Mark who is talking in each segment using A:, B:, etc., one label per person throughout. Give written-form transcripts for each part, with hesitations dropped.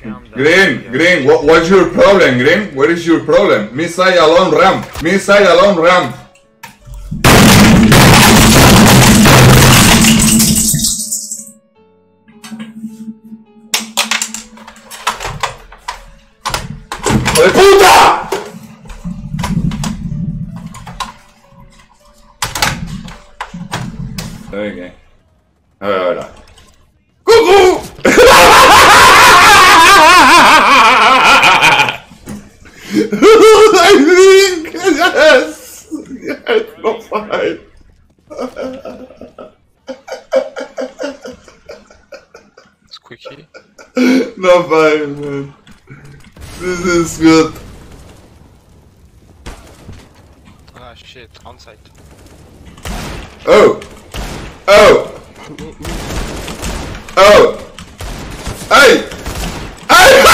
A: Green, what's your problem, Green? What is your problem? Missile alone ramp. Missile alone ramp. ¡Hijo de puta! Okay. A ver. ¡Cucú! I think yes, no fine.
B: It's quickie.
A: No fine, man. This is good.
B: Ah shit, onside.
A: Oh! Oh! Oh! Hey! Hey!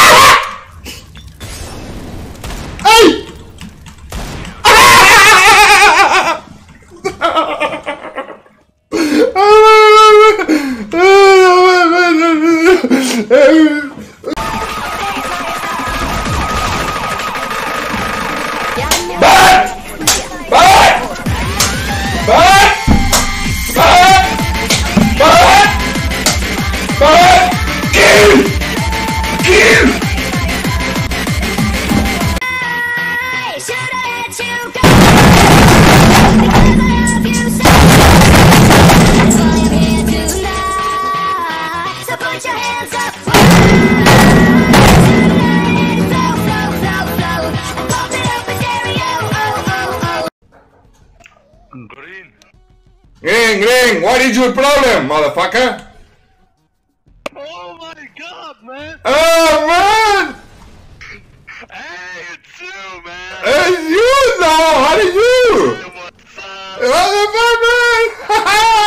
A: Green, what is your problem, motherfucker?
C: Oh my god, man!
A: Oh, man!
C: Hey, it's you, man!
A: It's you, though! How did you?
C: Hey, what's up?
A: What the fuck,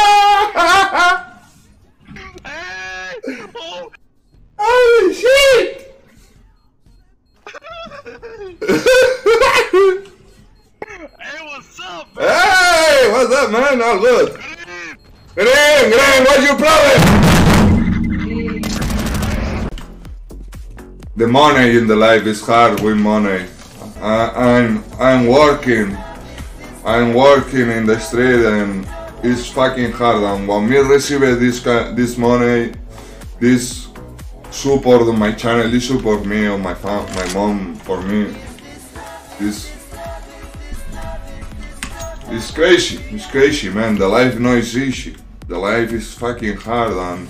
A: man?
C: Hey! Oh!
A: Holy shit!
C: Hey, what's up, man?
A: Hey, what's up, man? All good.
C: Green!
A: Green, what's your problem? The money in the life is hard with money. I'm working. I'm working in the street and it's fucking hard. And when me receive this money, this support on my channel, this support me on my mom for me. It's crazy, man. The life no is easy. The life is fucking hard and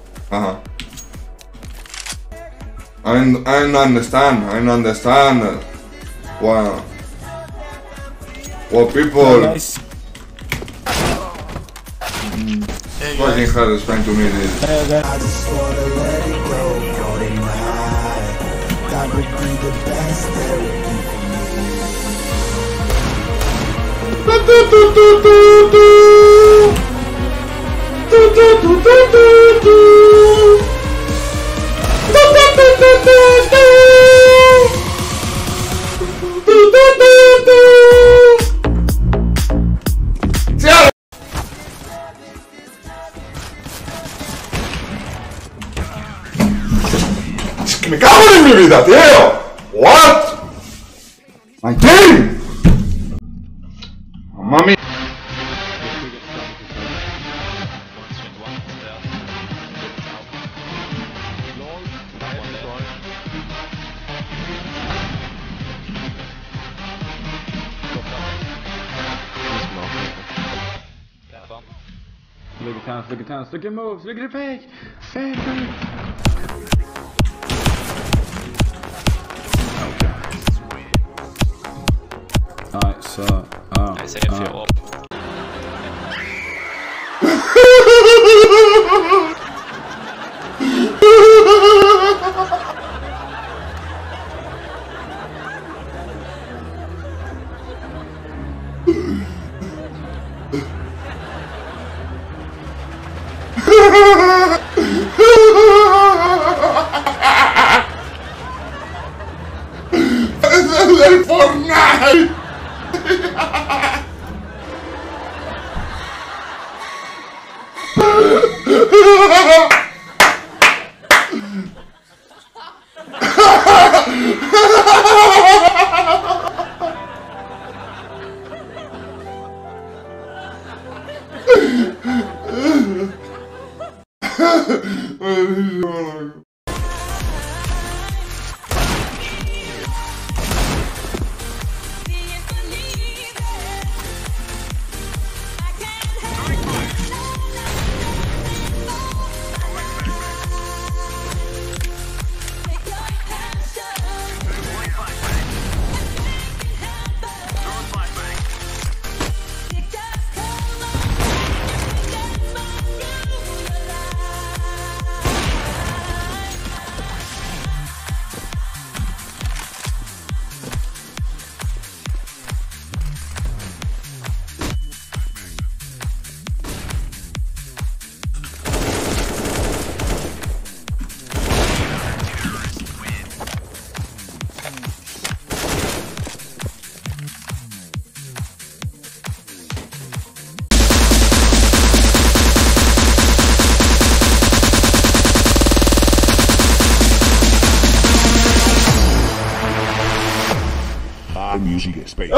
A: I understand what people fucking hard explain to me this.
D: I just wanna let it go, floating high. That would be the best therapy
A: ¡Me cago en mi vida, tío! What? My game! Mami.
E: Look at Towns, look at moves, look at the fake! Fake! Alright, so...
B: I say if you're up.
A: Fortnite!
F: Music space.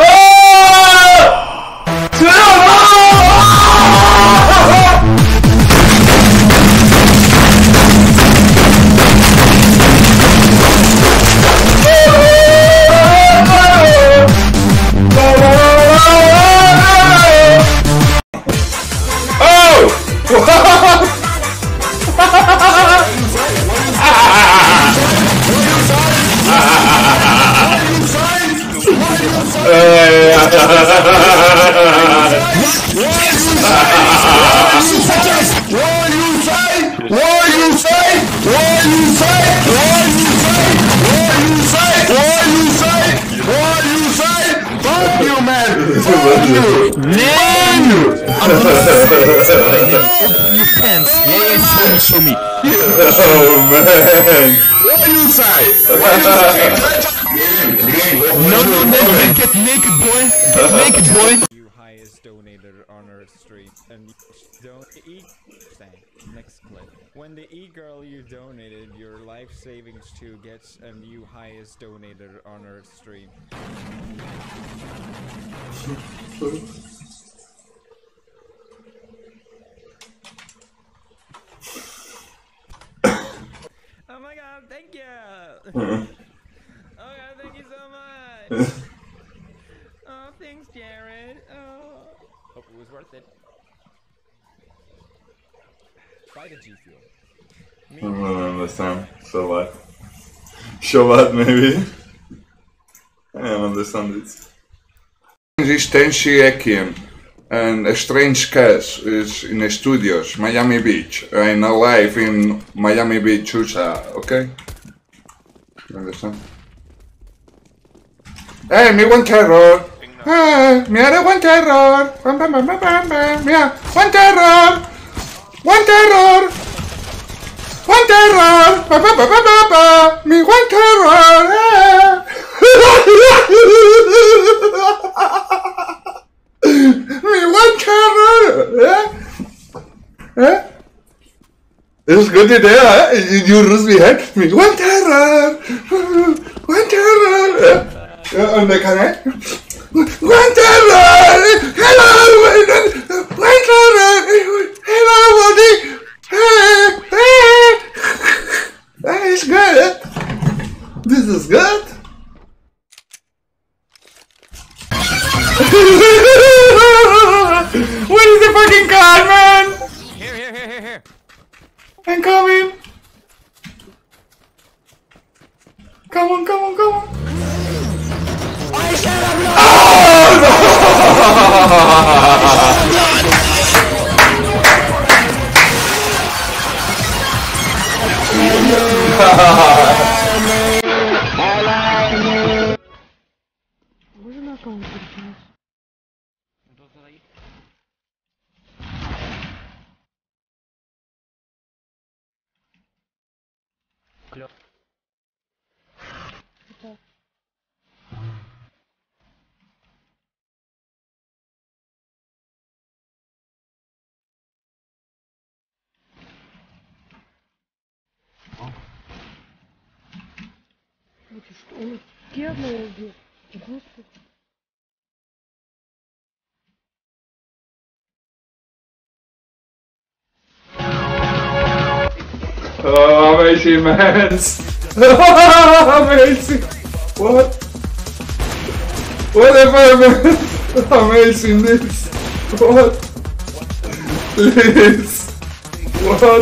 F: Show me.
A: Oh man.
F: What you say? No, naked boy. Get naked boy.
G: You highest donator on Earth Street and don't next clip. When the e-girl you donated your life savings to gets a new highest donator on Earth Street. Oh my god, thank you! Oh god, thank you so much! Oh, thanks, Jared. Oh. Hope it was worth it. Buy the G Fuel.
A: I don't understand. So what? So what, maybe? I don't understand it. This is Tenshi Ekian, and a strange case is in the studios, Miami Beach. I'm alive in Miami Beach, USA, okay? You understand? Hey, me want terror! Hey, me are one terror! Bam, bam, bam, bam, bam, bam. Mira, one terror! One terror! One terror! Ba, ba, ba, ba, ba, ba. Me one terror! Eh. Me one terror! Eh? Eh? This is good idea, eh? You lose me head. Me one terror! One terror! Eh? On the connect? One terror! Hello! One terror! Hello, buddy! That is good. This is good. What is the fucking car, man?
G: Here.
A: I'm coming. Come on.
H: Можно аккаунт перекинуть?
B: Клёв.
H: Это что? Он первый убил. Господи.
A: Oh, amazing, man! Amazing! What? Whatever, man! Amazing this! What? Please! What?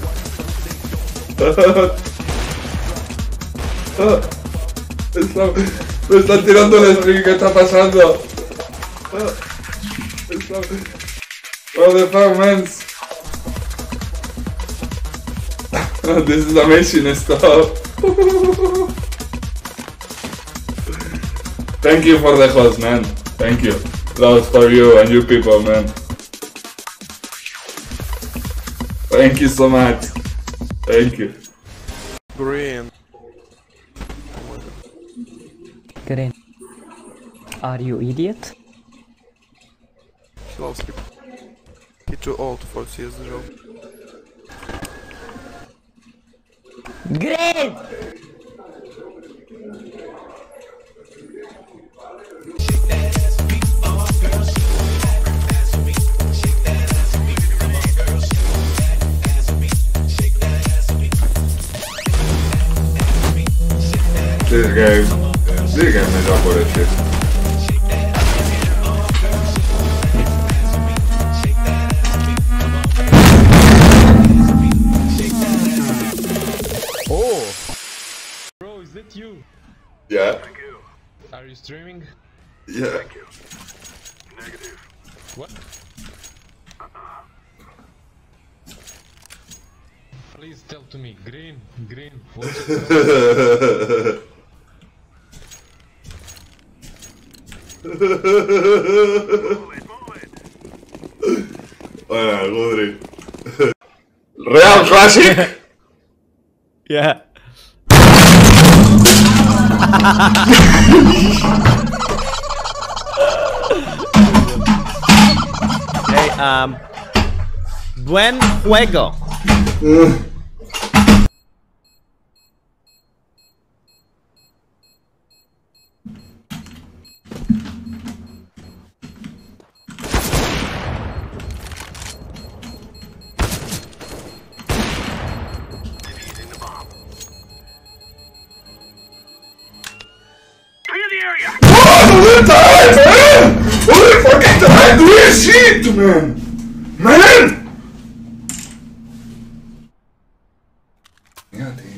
A: Me están tirando el string, ¿qué está pasando? What the fuck, man? This is amazing stuff. Thank you for the host, man. Thank you. That was for you and you people, man. Thank you so much. Thank you.
B: Green.
I: Green. Are you idiot?
B: Slow sleep. He too old for CS job.
I: Green!
A: This game is up for this shit.
E: Oh! Bro, is that you?
A: Yeah.
E: Are you streaming?
A: Yeah.
E: What? Please tell to me, green, what's it?
A: Hola, Gudri. Real Classic.
G: Yeah. Hey, buen juego.
A: Another time, man! Another fucking time! Do your shit, man! Man! Yeah, dude.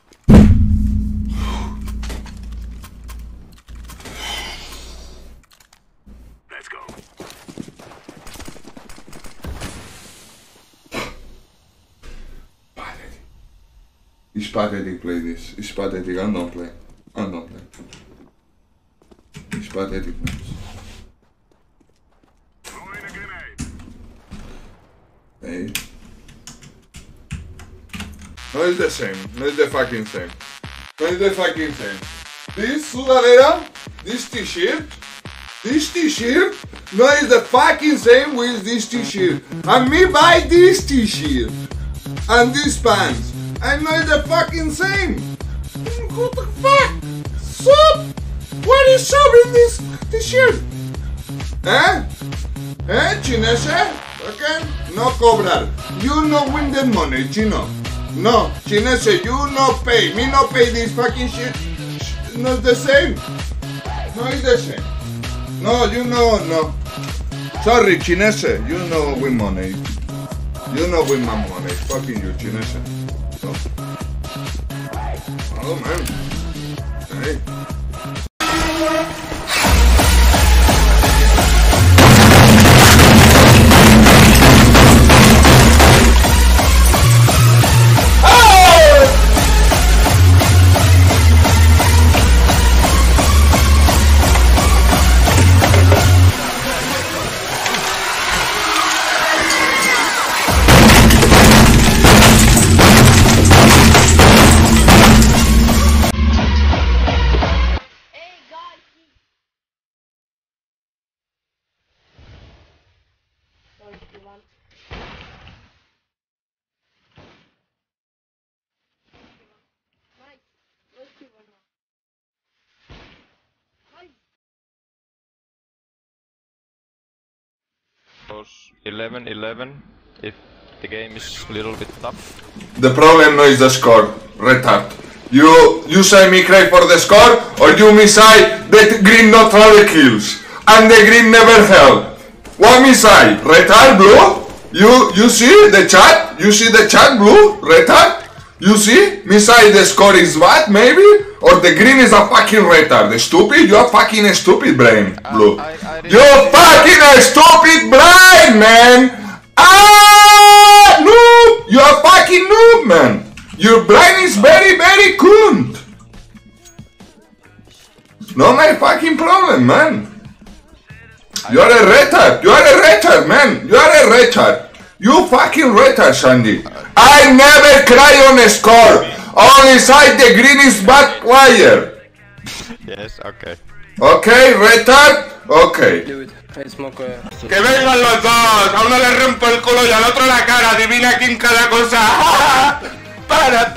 A: Let's go. Pathetic. It's pathetic, play this. It's pathetic. I'm not playing. I'm not playing. It's pathetic, man. Hey. No it's the same. No it's the fucking same. No it's the fucking same. This sudadera, this t-shirt, no is the fucking same with this t-shirt. And me buy this t-shirt and these pants. And no it's the fucking same. What the fuck? Sup? What is up in this t-shirt? Eh? Eh, chinese? Okay? No cobrar. You no win the money, chino. No, chinese, you no pay. Me no pay this fucking shit. Not the same. No, it's the same. No, you know, no. Sorry, chinese, you no win money. You no win my money. Fucking you, chinese. No. Oh, man. Hey.
B: Goes 11-11 if the game is a little bit tough.
A: The problem no is the score, retard. You say me cry for the score, or you me say that green not try kills, and the green never help. What me say, retard, blue? You see the chat? You see the chat, blue? Retard? You see? Me say the score is what, maybe? Or the green is a fucking retard. Stupid? You are fucking stupid brain, blue. You fucking stupid brain, man! Ah, noob! You are fucking noob, man! Your brain is very, very cunt! No my fucking problem, man! You are a retard! You are a retard, man! You are a retard! You fucking retard, Sandy! I never cry on a score! Only side the green is bad player!
B: Yes, okay.
A: Okay, retard? Okay.
B: Dude, I smoke a...
C: ¡Que vengan los dos! A uno le rompo el culo y al otro la cara. Adivina quién cada cosa. Para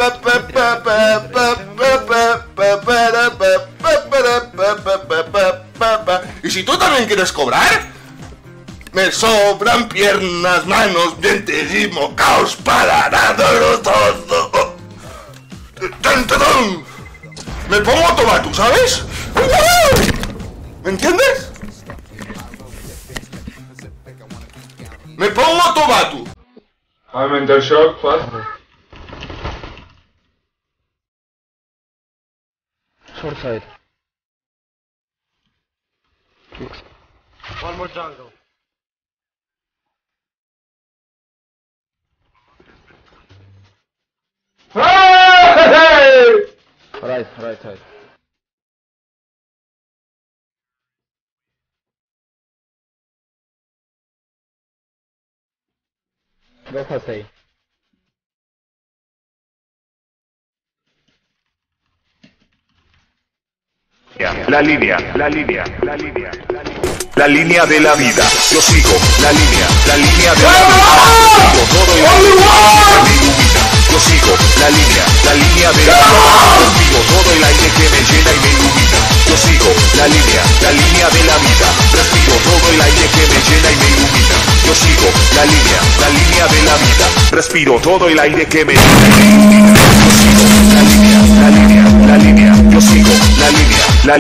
C: ¿Y si tú también quieres cobrar? Me sobran piernas, manos, dientes y mocaos para darlo todo. Me pongo a tomar, ¿tú sabes? ¿Me entiendes? Me pongo a Tobatu.
A: I'm in the shock, fast.
I: Short side.
C: One more jungle.
A: Hey!
I: Right. Go for say.
J: La línea de la vida. Yo sigo la línea de la vida. Sigo todo y yo sigo la línea de la vida. Respiro todo el aire que me llena y me ilumina. Yo sigo la línea de la vida. Respiro todo el aire que me llena y me ilumina. Yo sigo la línea de la vida. Respiro todo el aire que me llena y me ilumina. Yo sigo la línea. Yo sigo la línea. La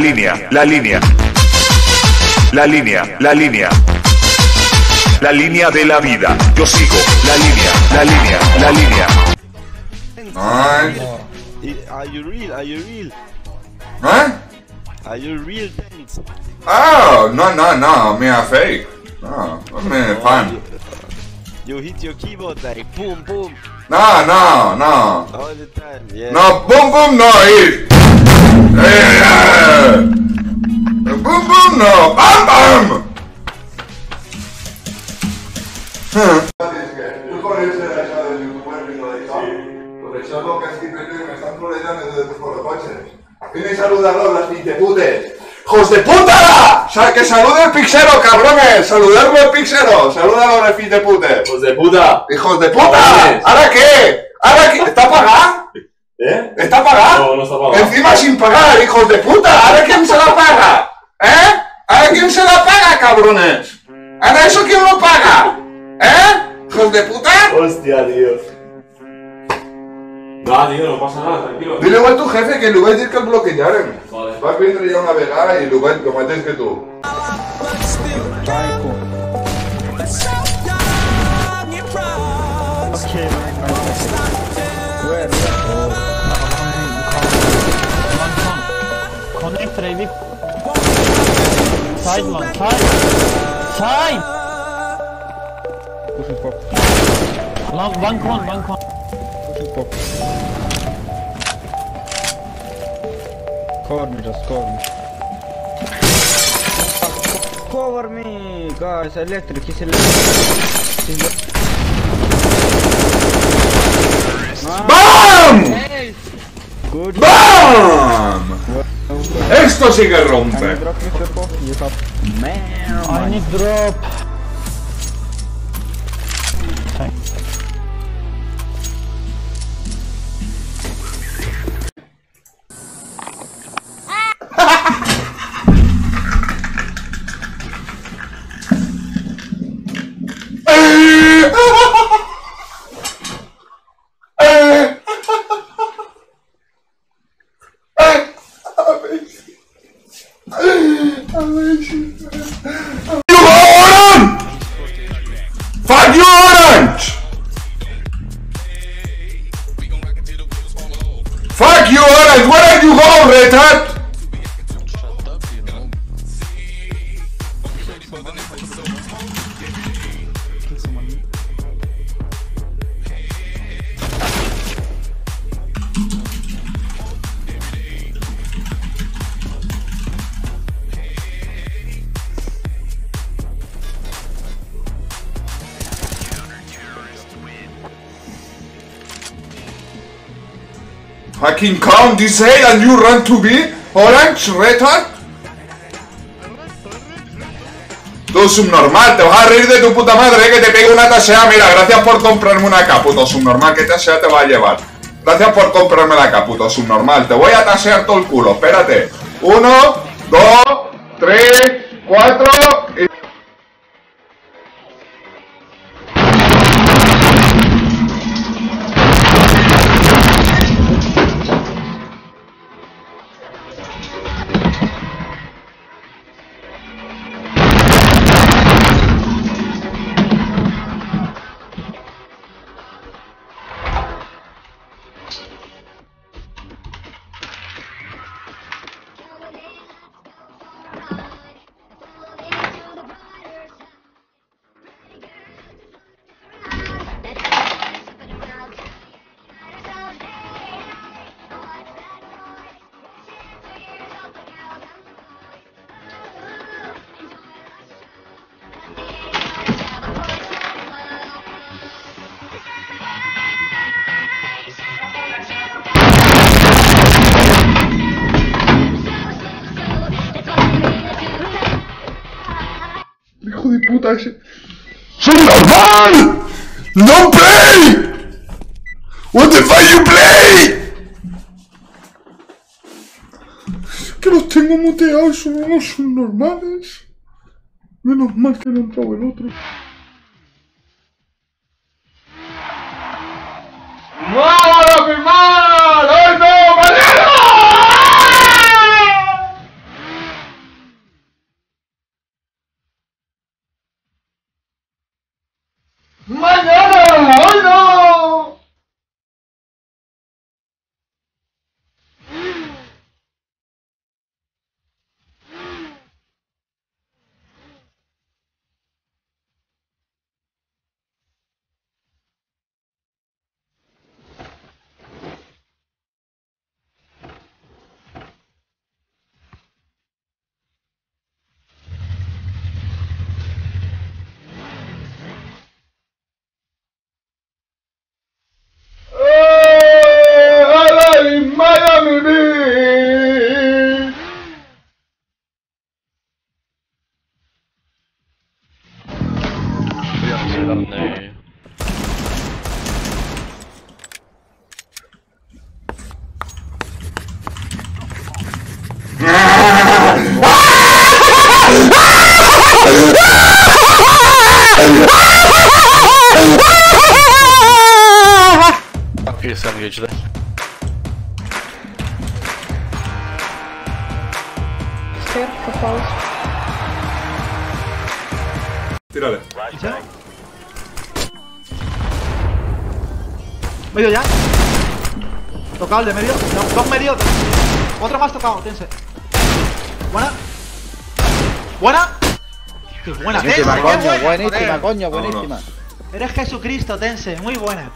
J: línea de la vida. Yo sigo la línea.
A: Nice.
B: Are you real?
A: Huh?
B: Are you real, thanks?
A: Oh, no, me a fake. No, I'm a fan.
B: You hit your keyboard like boom, boom.
A: No.
B: All the time, yeah.
A: No, boom, no, it. Boom, no, bam. Tú con ese desgraciado de youtuber vino de todo. Por eso lo que estoy perdiendo me están troleando desde por los coches. Vine y saludarlos las pinteputes. ¡Hijos de puta! ¡Que salude el pixero, cabrones! ¡Saludadme el pixero! ¡Salúdalo al pintepute!
C: ¡Hijos de puta!
A: ¡Hijos de puta! ¿Ahora qué? ¿Está pagado?
C: ¿Eh?
A: ¿Está pagado?
C: No está pagado.
A: Encima sin pagar, hijos de puta. ¿Ahora quién se la paga? ¿Eh? ¿Ahora quién se la paga, cabrones? ¿Ahora eso quién lo paga? ¿Eh? ¿Hijos de puta?
C: Hostia, tío. No, tío, no pasa nada, tranquilo.
A: Dile igual a tu jefe que li vaig dir que el bloquejaren.
C: Vale.
A: Va vindre ja una vegada i el mateix que tu.
I: Okay. Where? Connect, Revi. Side, man. Side! Pushing pop. One con. Pushing pop. Score me. Cover me, guys. Electric. He's electric.
A: ¡BAM!
I: Good.
A: ¡BAM! Esto sí que rompe.
I: I need drop.
A: guys, where are you going, retard? Fucking count this A and you run to B? Orange, retard? Tú subnormal, te vas a reír de tu puta madre, que te pegue una tasea. Mira, gracias por comprarme una K, puto subnormal, que tasea te va a llevar. Gracias por comprarme la K, puto subnormal. Te voy a tasear todo el culo, espérate. 1, 2, 3, 4 y... Hijo de puta ese... ¡Subnormal! ¡No play! What the fuck you play? Que los tengo muteados, son unos subnormales. Menos mal que no ha entrado el otro. ¡Vámonos, mi mal! ¡Hoy no! ¡Mañana! ¡Mañana! ¡Hoy no! Tírale.
K: Medio ya. Tocado el de medio. No, dos medios. Otro más tocado, tense. Buena. Buena. Qué buena, tense.
L: Buenísima,
K: Qué
L: coño,
K: buena.
L: buenísima,
K: Joder.
L: coño, buenísima.
K: Eres Jesucristo, tense. Muy buena.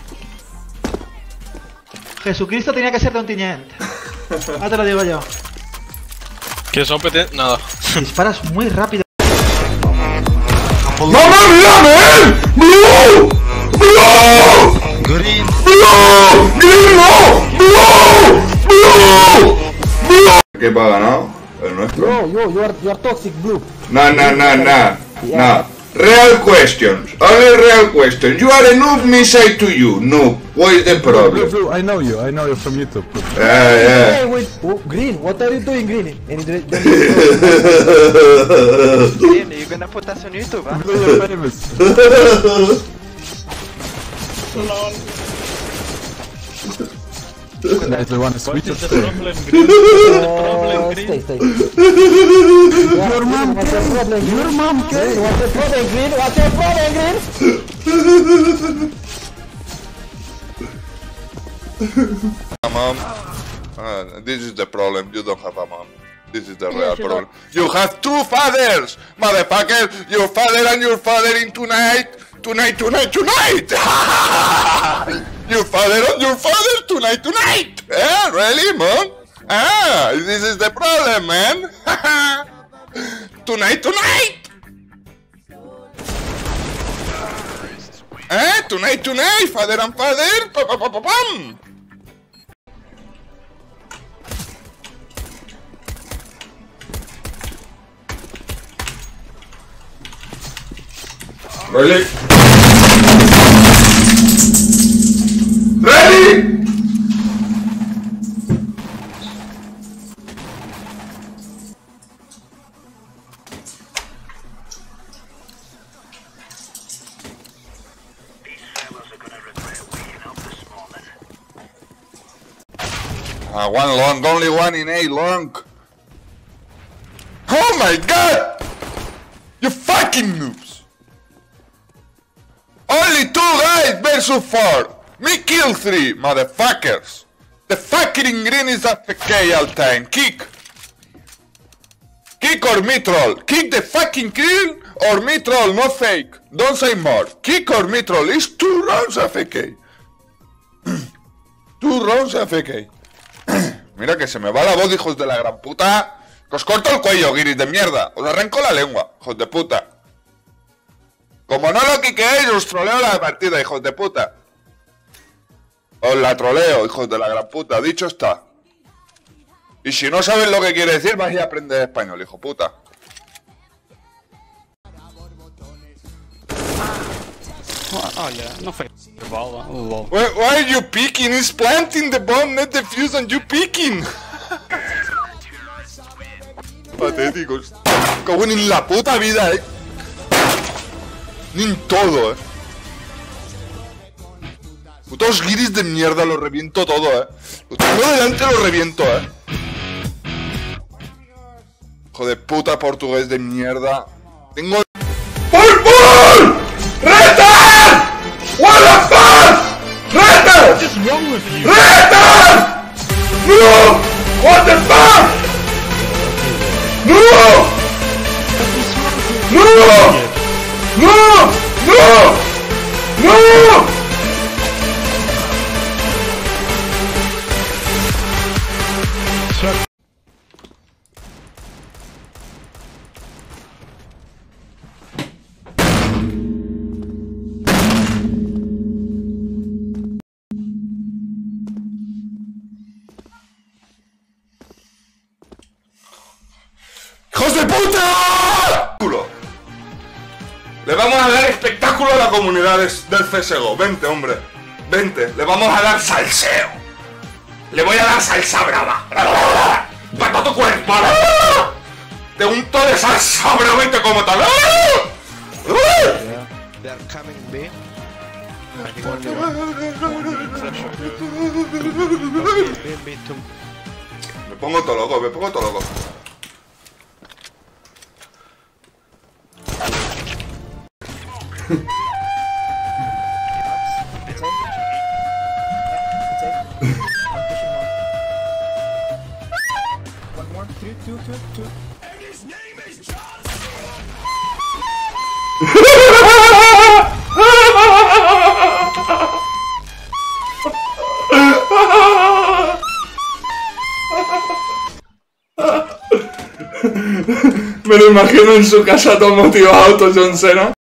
K: Jesucristo tenía que ser de un tiñente. Ya te lo digo yo.
M: ¿Qué son PT? Nada.
K: Disparas muy rápido.
A: ¡Mamá mía, man! ¡Blue! ¡Blue!
B: Green.
A: ¡Blue! ¡Green no! ¡Blue! ¡Blue! ¡Blue! ¿Qué va ganado? El nuestro.
L: You are toxic, blue.
A: No. No. Real questions. Only real questions. You are a noob, me say to you. Noob. What is the problem?
N: Blue, I know you from YouTube.
A: Yeah.
L: Hey, wait, Green, what are you doing, Green?
B: Green, you're gonna put us on YouTube, huh?
N: Blue, you're famous. Guys, I wanna switch it.
L: Stay.
N: Your mom
L: What's your problem?
N: Your mom
L: Green, what's your problem, Green? What's your problem, Green?
C: Mom.
A: This is the problem. You don't have a mom. This is the real problem. You have two fathers, motherfucker. Your father and your father in tonight. Tonight. Your father and your father tonight. Really, man? This is the problem, man. Tonight. Tonight, father and father. Pam. Really? Ready? One long, only one in A long. Oh my god! You fucking noobs! Only 2 guys versus 4. Me kill 3, motherfuckers. The fucking green is AFK all time. Kick or me troll. Kick the fucking green or me troll, not fake. Don't say more. Kick or me troll. It's 2 rounds AFK. 2 rounds AFK. Mira que se me va la voz, hijos de la gran puta. Que os corto el cuello, guiris de mierda. Os arranco la lengua, hijos de puta. Como no lo quiqueéis, os troleo la partida, hijos de puta. Os la troleo, hijos de la gran puta. Dicho está. Y si no sabes lo que quiere decir, vais a aprender español, hijo puta.
O: Oh yeah, no fue bala.
A: Why are you peeking? He's planting the bomb, not defuse, and you peeking. Patéticos. Cago en la puta vida, Ni en todo, Putos guiris de mierda, los reviento todo, Lo tengo delante, lo reviento, Hijo de puta portugués de mierda. Tengo... ¡Pulpul! ¡Reta! What the fuck? ¡Reta!
F: What is wrong with you?
A: ¡Reta! No! What the fuck? No! No! ¡Hijos de puta! Le vamos a dar espectáculo a la comunidad del CSGO. Vente, hombre. Vente. Le vamos a dar salseo. Le voy a dar salsa brava. ¡Para todo tu cuerpo! Te unto de salsa brava y te como tal.
B: They're coming B.
A: Me pongo todo loco,
G: One more, two. And his name is John.
A: Me lo imagino en su casa todo motivado, John Cena.